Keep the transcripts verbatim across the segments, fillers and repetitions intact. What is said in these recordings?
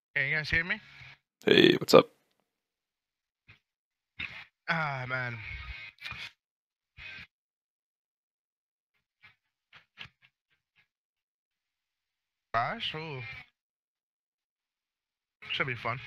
Hey, you guys hear me? Hey, what's up? Ah, man. Gosh, ooh. Should be fun.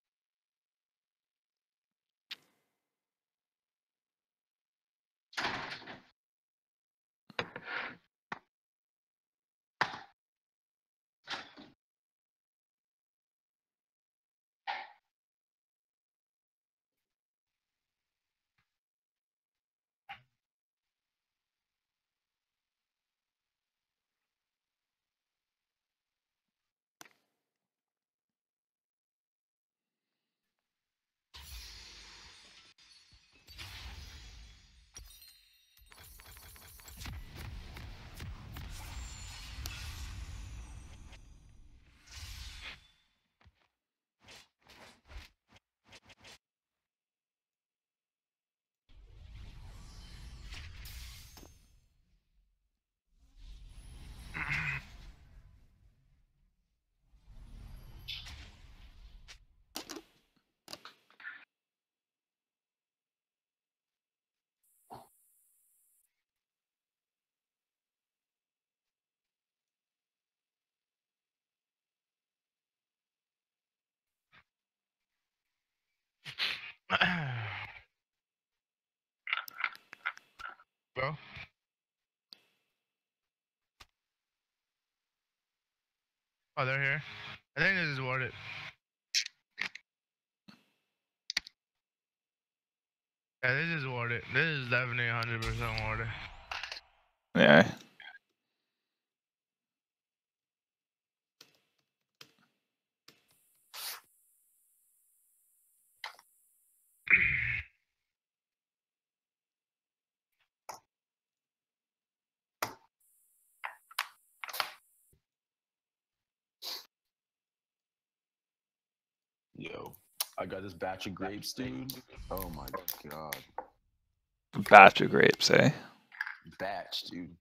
Bro. Oh, they're here. I think this is worth it. Yeah, this is worth it. This is definitely one hundred percent worth it. Yeah. Yo, I got this batch of grapes, dude. Oh my god. A batch of grapes, eh? Batch, dude.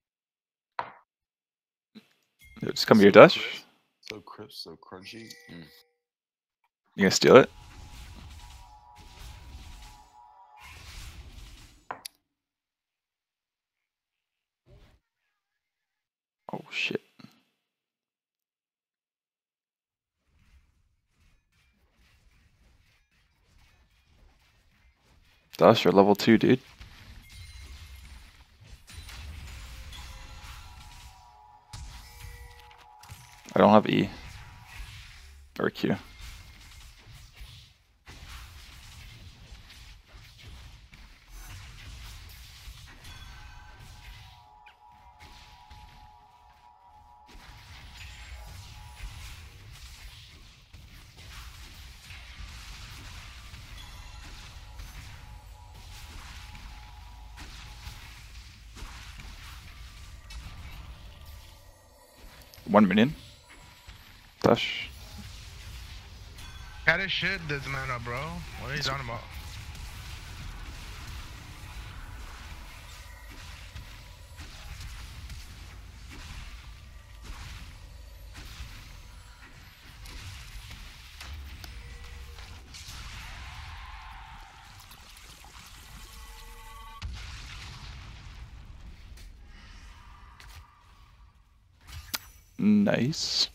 Yo, just come to your So Dutch. crisp, so crisp, so crunchy. Mm. You gonna steal it? Oh shit. Dutch, you're level two, dude. I don't have E. Or Q. One minion. Dutch. Cat is shit this man up, bro. What are you talking about? Nice.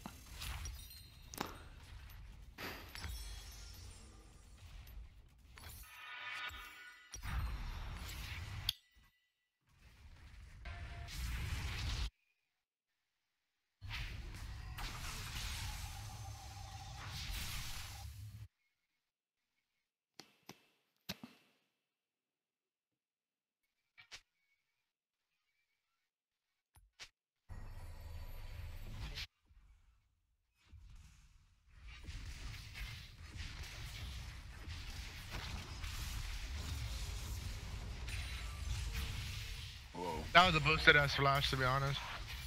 Whoa. That was a boosted ass flash, to be honest.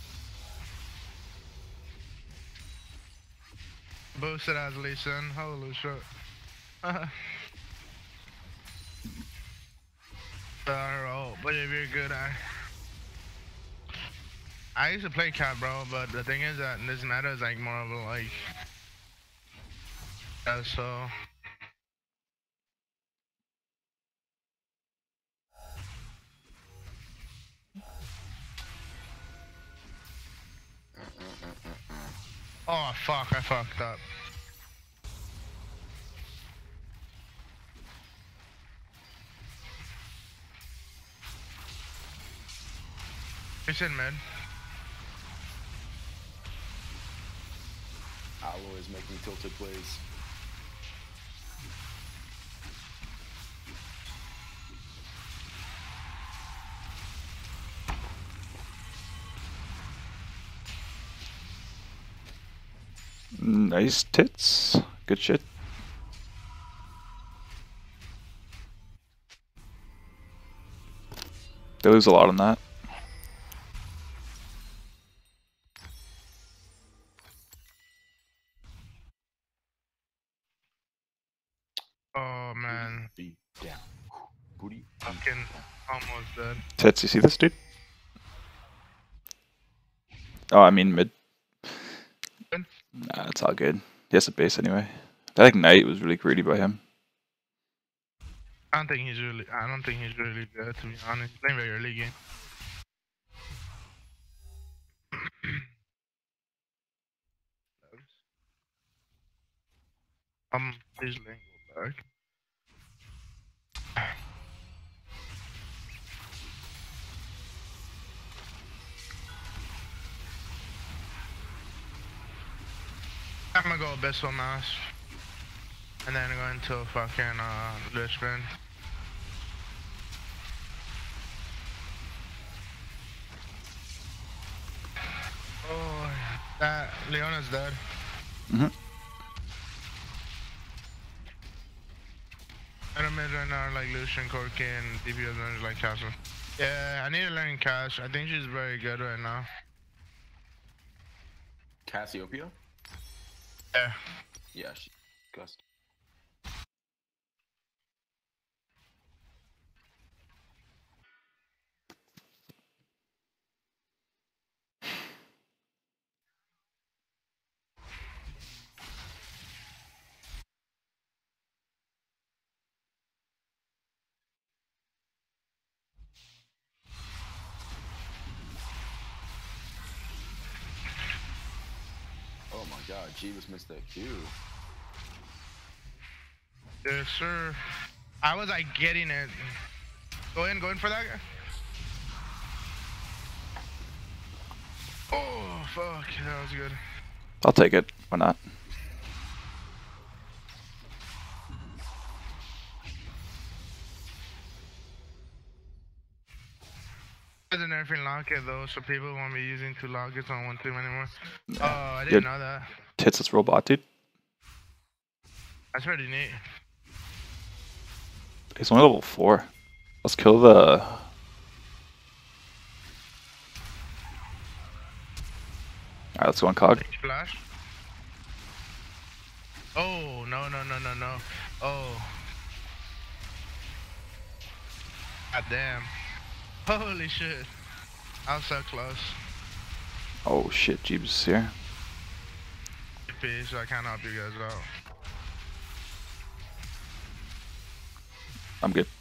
Boosted ass Lee Sin. Holy shit. Oh, but if you're good, I. I used to play cat, bro, but the thing is that this meta is like more of a like. Yeah, so. Oh fuck, I fucked up. He's in mid. Alloy is making tilted plays. Nice tits. Good shit. They lose a lot on that. Oh man. Booty down. Booty. Fucking almost dead. Tits, you see this dude? Oh, I mean mid. Good. Nah, it's all good. He has a base anyway. I think Knight was really greedy by him. I don't think he's really. I don't think he's really good, to be honest. He's playing very early game. I'm please lane go back. I'm gonna go Abyssal Mass. And then go into fucking uh Richmond. Oh, that Leona's dead. Mm-hmm. Better mid right now, like Lucian, Corki, and D P S are like Castle. Yeah, I need to learn Cash. I think she's very good right now. Cassiopeia? Yeah. Yeah, she's disgusting. Oh my god, Jeebus missed that Q. Yes, sir. I was like getting it. Go in, go in for that guy. Oh, fuck. That was good. I'll take it. Why not? There's an nerfing locket though, so people won't be using two lockets on one team anymore. Nah. Oh, I didn't Good. know that. Tits, let's robot, dude. That's pretty neat. He's only level four. Let's kill the... Alright, let's go on Cog. Flash. Oh, no, no, no, no, no. Oh. God damn. Holy shit. I was so close. Oh shit, Jeebus is here. So I can't help you guys out. I'm good.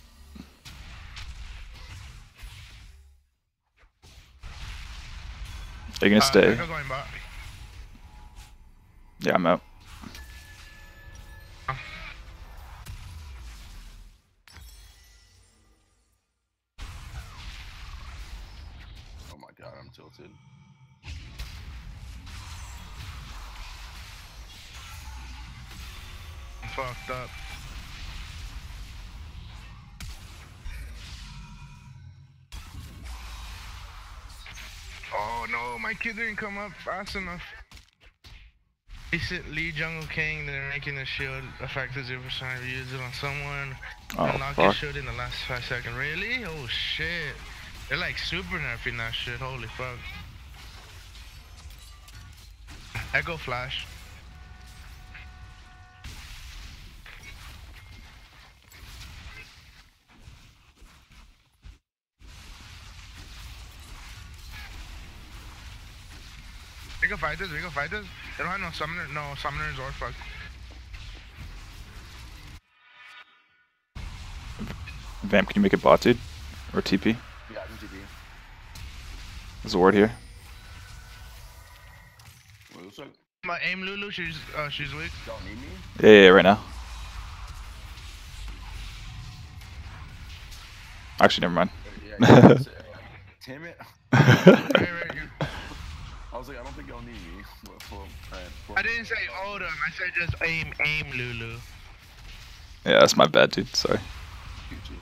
Are you gonna Uh, stay? Echo going back. Yeah, I'm out. Oh my god, I'm tilted. I'm fucked up. Oh no, my kid didn't come up fast enough. Decent lead Jungle King, they're making the shield effective zero percent if you use it on someone. Oh, Unlock your fuck. shield in the last five seconds. Really? Oh shit. They're like super nerfing that shit, holy fuck. Echo Flash. We can fight this, we can fight this. They don't have no summoner, no summoners or fuck. Vamp, can you make a bot, dude? Or T P? Yeah, I can T P. There's a ward here. What looks like? My aim Lulu, she's uh, she's weak. Y'all need me? Yeah, yeah, yeah, right now. Actually, never mind. Yeah, yeah, yeah. Damn it. Right, right, you- I was like, I don't think y'all need me. Well, well, alright, well, I didn't say hold him. I said just aim, aim Lulu. Yeah, that's my bad, dude. Sorry. G G.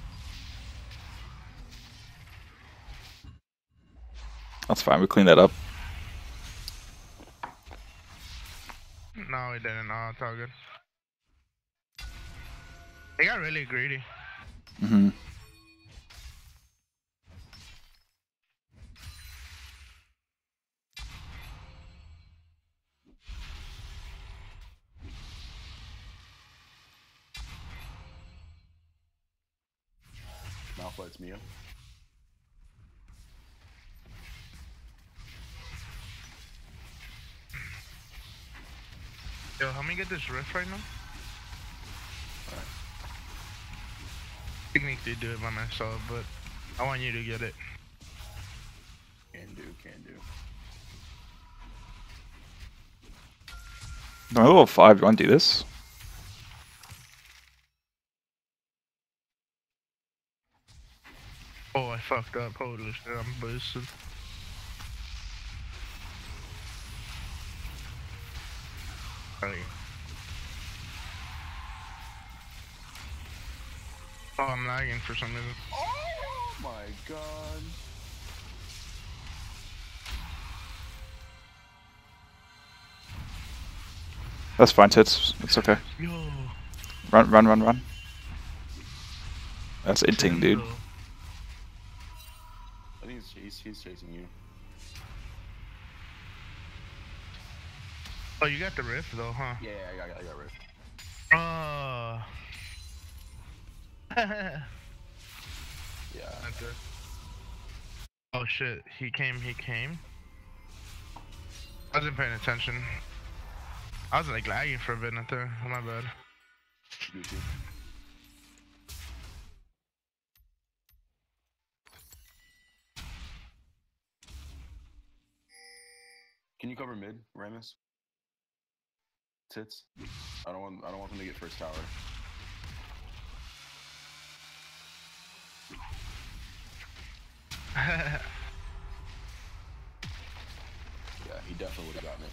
That's fine. We cleaned that up. No, he didn't. No, it's all good. They got really greedy. Mm-hmm. Malphite's Mia. Yo, help me get this rift right now. Alright. Technically do it by myself, but I want you to get it. Can do, can do. No, level five. You want to do this? Oh, I fucked up. Holy shit, I'm boosted. Hey. Oh, I'm lagging for some reason. Oh my god. That's fine, tits. It's okay. Yo. Run, run, run, run. That's inting, dude. I think he's, he's, he's chasing you. Oh, you got the rift though, huh? Yeah, yeah, I got, I got rift. Oh. Yeah. That's it. Oh shit, he came, he came. I wasn't paying attention. I was like lagging for a bit out there. Oh, my bad. Gucci. Can you cover mid, Ramus? Tits. I don't want. I don't want them to get first tower. Yeah, he definitely would have gotten it.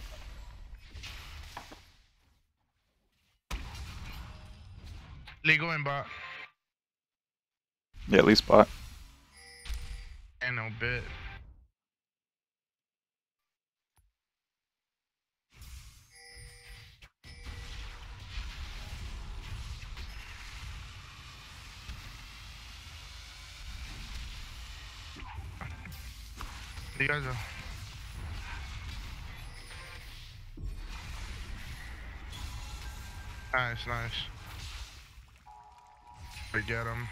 Legal and bot. Yeah, at least bot. And no bit. You guys are. Nice, nice. We get him.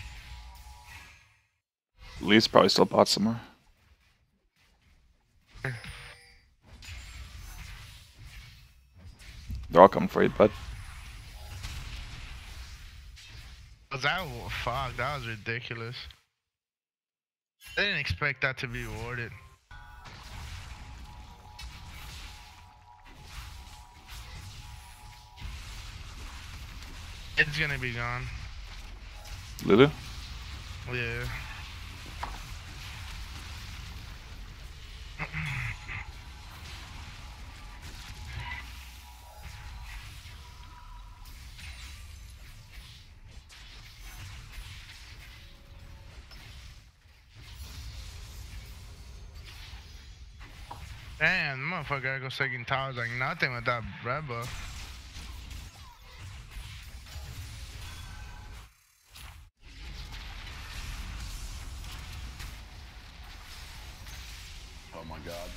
Lee's probably still bot somewhere. They're all coming for you, bud. Was that fuck? That was ridiculous. I didn't expect that to be awarded. It's gonna be gone. Lulu? Yeah. Damn, the motherfucker gotta go second towers like nothing with that red buff. Oh my god.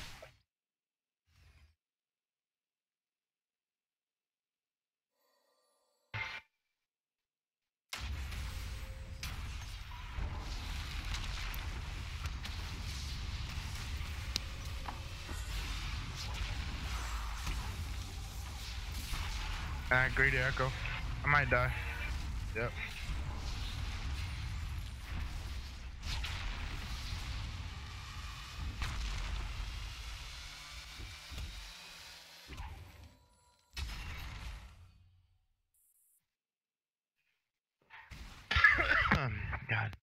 Ah, greedy echo. I might die. Yep. Oh, God.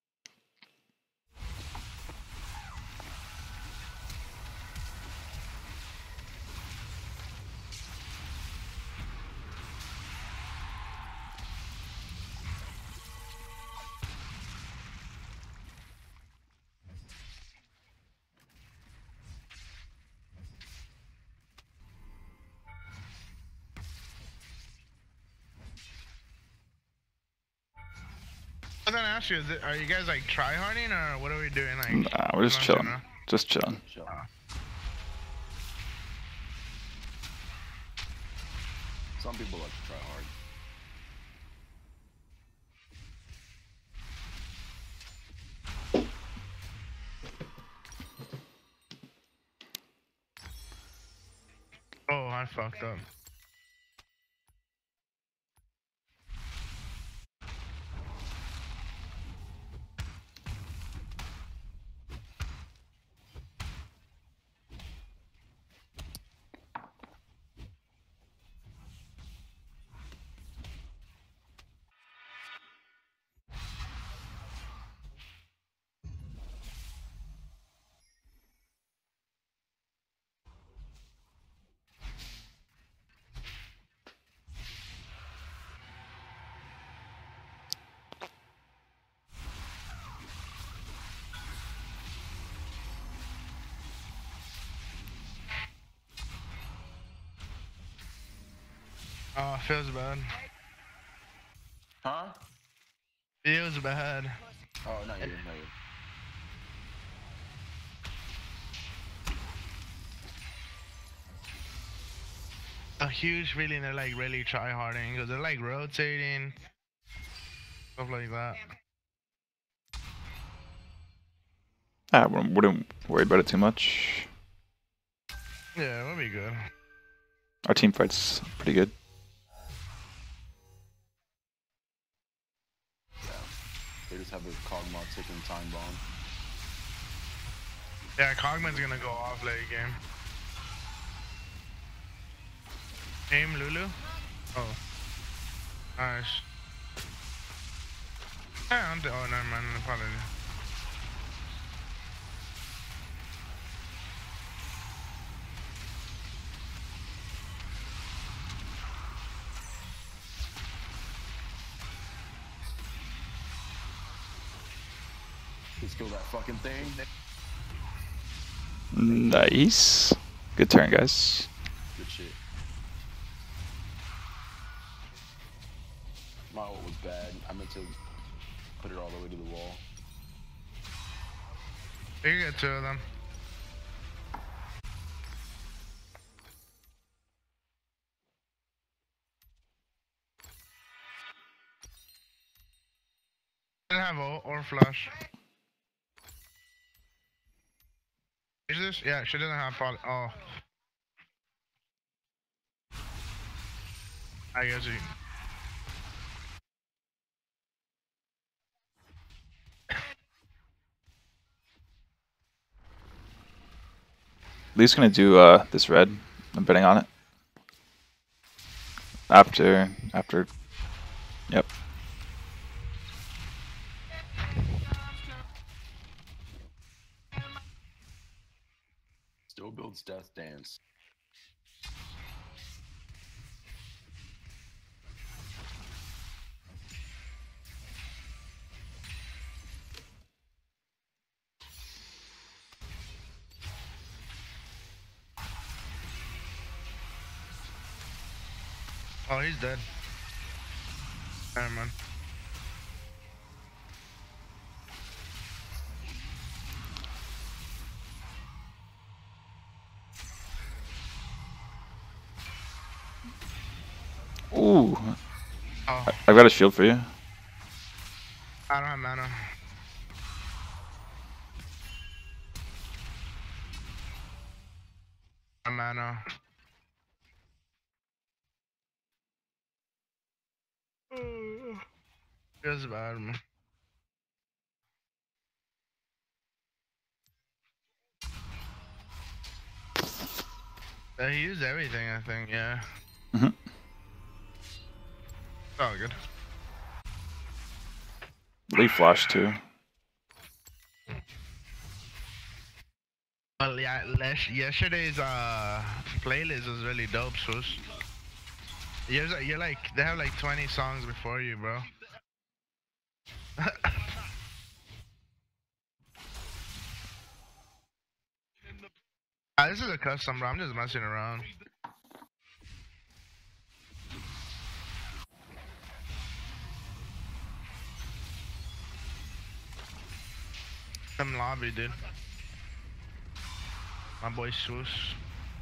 I was gonna ask you, is it, are you guys like tryharding or what are we doing? Like, Nah, we're just not chilling. general? Just chilling. Sure. Some people like to try hard. Oh, I fucked up. Oh, feels bad. Huh? Feels bad. Oh, not you, not you. A huge feeling they're like really tryharding because they're like rotating, stuff like that. I wouldn't, wouldn't worry about it too much. Yeah, we'll be good. Our team fight's pretty good. Yeah. They just have a Kog'Maw ticking time bomb. Yeah, Cogman's gonna go off late game. Aim Lulu. Oh, nice. Yeah, I'm the, oh, never mind. Apologies. Let's kill that fucking thing. Nice. Good turn, guys. Good shit. My ult was bad. I meant to put it all the way to the wall. You get two of them. Didn't have ult or flash. Is this? Yeah, she doesn't have poly. Oh. I guess you. Lee's gonna do uh, this red. I'm betting on it. After, after, yep. Still builds Death Dance. Oh, he's dead. Never mind. Ooh. Oh, I I've got a shield for you. I don't have mana. I have mana. Feels bad, man. Yeah, he used everything, I think, yeah. Mm-hmm. Oh, good. Leaf flash too. Well, yeah, last, yesterday's uh playlist was really dope, Swoosh. You're, you're like, they have like twenty songs before you, bro. Ah, this is a custom, bro. I'm just messing around. Some lobby, dude. My boy Swoosh.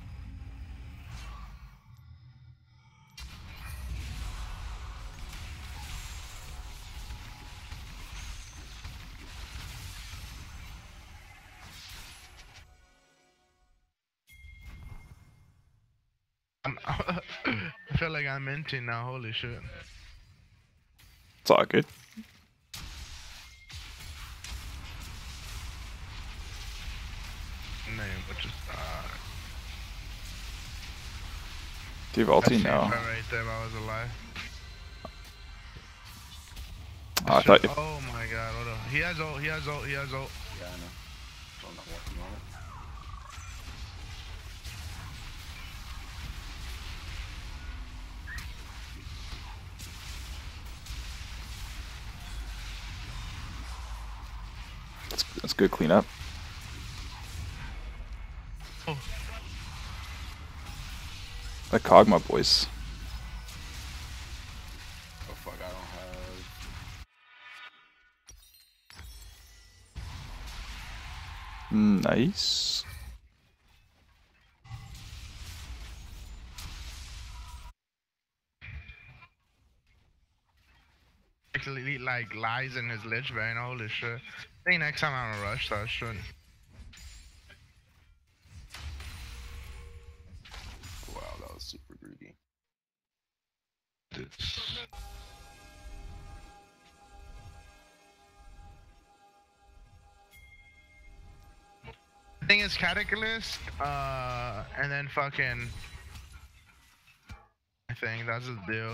I'm I feel like I'm minting now. Holy shit. It's all good. Name, which is uh. Do you have ulti? That's No. right there. If I was alive. Oh, I thought you. Oh my god. Hold on. He has ult. He has ult. He has ult. Yeah, I know. So I'm not working on it. That's, that's good cleanup. Oh. That Kog'Maw boys. Oh fuck, I don't have. Nice. Actually, like lies in his lich vein. Holy shit. I think next time I'm gonna rush that shit. Wow, that was super greedy. It's... I think it's Cataclysm, uh, and then fucking. I think that's the deal.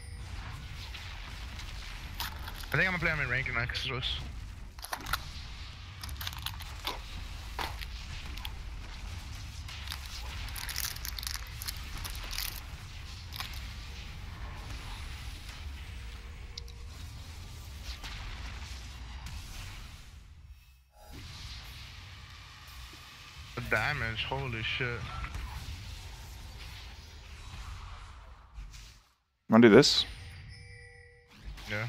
I think I'm gonna play him in rank next. Just. The damage, holy shit. Wanna do this? Yeah.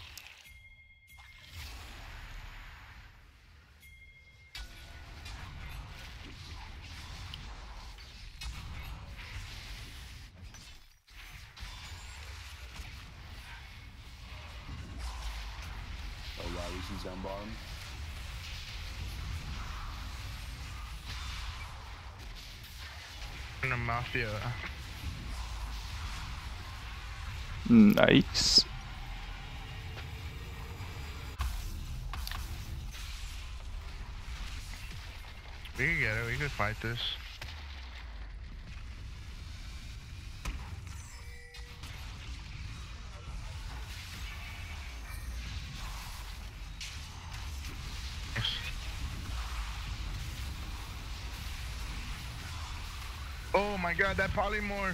Oh wow, Lucian's down bottom. In the Mafia. Nice. We can get it, we could fight this. Yes. Oh my god, that polymorph!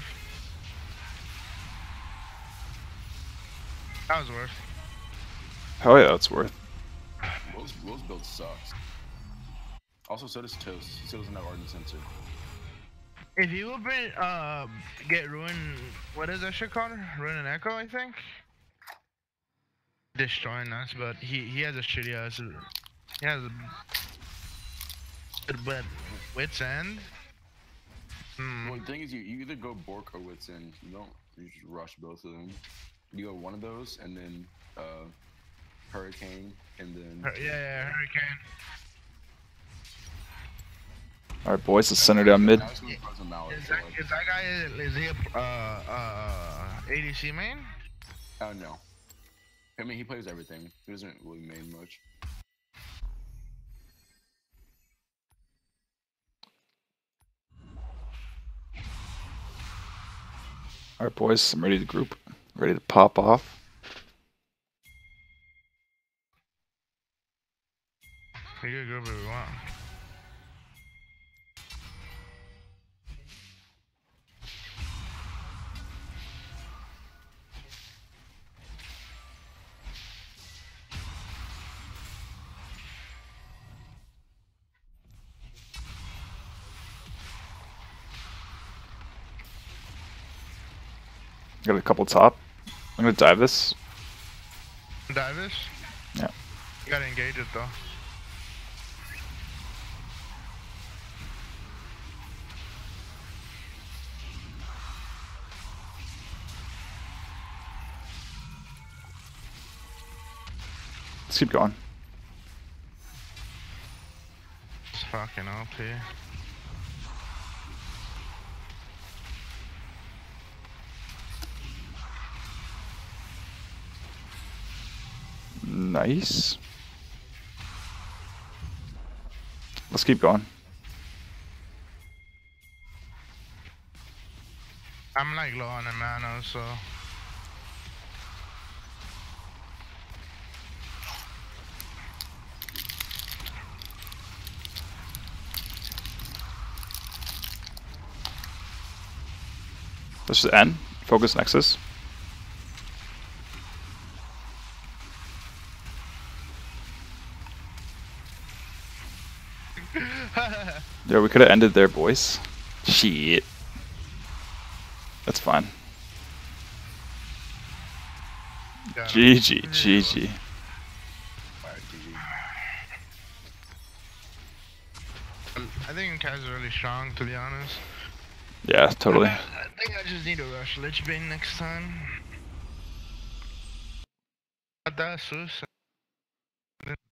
That was worth. Hell yeah, that's worth. Will's, Will's build sucks. Also, so does Toast. He still doesn't have Ardent Sensor. If you would been, uh, get Ruin, what is that shit called? Ruin and Echo, I think? Destroying us, but he, he has a shitty ass, he has a, but Wit's End? Hmm. Well, the thing is, you, you either go Bork or Wits in. You don't. You just rush both of them. You go one of those, and then uh, Hurricane, and then. Hur- yeah, yeah, Hurricane. Alright, boys, let's center down mid. I was gonna press a mallet, Is so that, like- is that guy, is he a, uh, uh, A D C main? Oh no. I mean, he plays everything. He doesn't really main much. Alright, boys, I'm ready to group. Ready to pop off. We could go where we want. Got a couple top. I'm gonna dive this. Dive this? Yeah. You gotta engage it though. Let's keep going. It's fucking O P. Nice. Let's keep going. I'm like low on the mana, so. Let's just end. Focus Nexus. Yeah, we could have ended there, boys. Shit. That's fine. Got him. G G, G G. Alright, G G. I think Kai's really strong, to be honest. Yeah, totally. I think I just need to rush Lichbane next time. But that's suicide.